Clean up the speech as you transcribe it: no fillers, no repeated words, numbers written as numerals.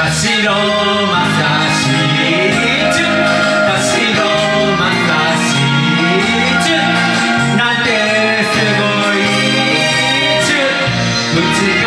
田代正史中田代正史中なんてすごい中